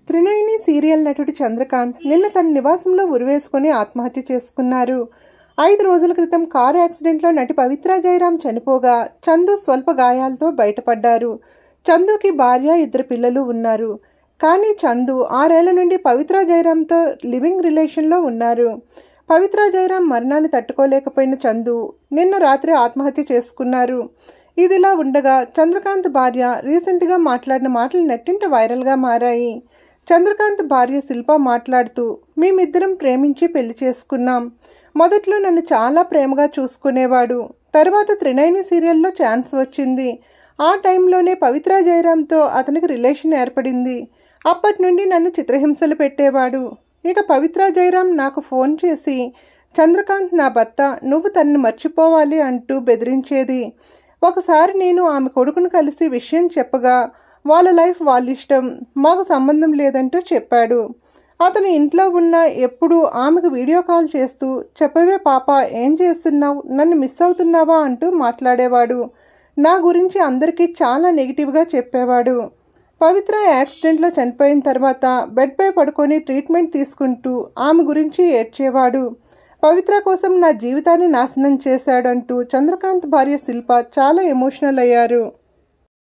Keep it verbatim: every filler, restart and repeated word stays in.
Trinayani serial నటుడు చంద్రకాంత్ నిన్న తన నివాసంలో ఉరివేసుకుని ఆత్మహత్య చేసుకున్నారు. ఐదు రోజుల క్రితం కారు యాక్సిడెంట్లో నటి పవిత్ర జయరాం చనిపోగా చందు స్వల్ప గాయాలతో బయటపడ్డారు. చందుకి భార్య, ఇద్దరు పిల్లలు ఉన్నారు. కానీ చందు ఆరేళ్ల నుండి పవిత్ర జయరాంతో లివింగ్ రిలేషన్లో ఉన్నారు. పవిత్ర జయరాం మరణాన్ని తట్టుకోలేకపోయిన చందు నిన్న రాత్రి ఆత్మహత్య చేసుకున్నారు. ఇదిలా ఉండగా చంద్రకాంత్ భార్య రీసెంట్గా మాట్లాడిన మాటలు నెట్టింట వైరల్గా మారాయి. చంద్రకాంత్ భార్య శిల్ప మాట్లాడుతూ, మేమిద్దరం ప్రేమించి పెళ్లి చేసుకున్నాం. మొదట్లో నన్ను చాలా ప్రేమగా చూసుకునేవాడు. తర్వాత త్రినయని సీరియల్లో ఛాన్స్ వచ్చింది. ఆ టైంలోనే పవిత్ర జయరాంతో అతనికి రిలేషన్ ఏర్పడింది. అప్పటి నుండి నన్ను చిత్రహింసలు పెట్టేవాడు. ఇక పవిత్ర జయరాం నాకు ఫోన్ చేసి, చంద్రకాంత్ నా భర్త, నువ్వు తనని మర్చిపోవాలి అంటూ బెదిరించేది. ఒకసారి నేను ఆమె కొడుకును కలిసి విషయం చెప్పగా, వాళ్ళ లైఫ్ వాళ్ళ ఇష్టం, మాకు సంబంధం లేదంటూ చెప్పాడు. అతను ఇంట్లో ఉన్న ఎప్పుడు ఆమెకు వీడియో కాల్ చేస్తూ, చెప్పవే పాప, ఏం చేస్తున్నావు, నన్ను మిస్ అవుతున్నావా అంటూ మాట్లాడేవాడు. నా గురించి అందరికీ చాలా నెగిటివ్గా చెప్పేవాడు. పవిత్ర యాక్సిడెంట్లో చనిపోయిన తర్వాత బెడ్పై పడుకొని ట్రీట్మెంట్ తీసుకుంటూ ఆమె గురించి ఏడ్చేవాడు. పవిత్ర కోసం నా జీవితాన్ని నాశనం చేశాడంటూ చంద్రకాంత్ భార్య శిల్ప చాలా ఎమోషనల్ అయ్యారు.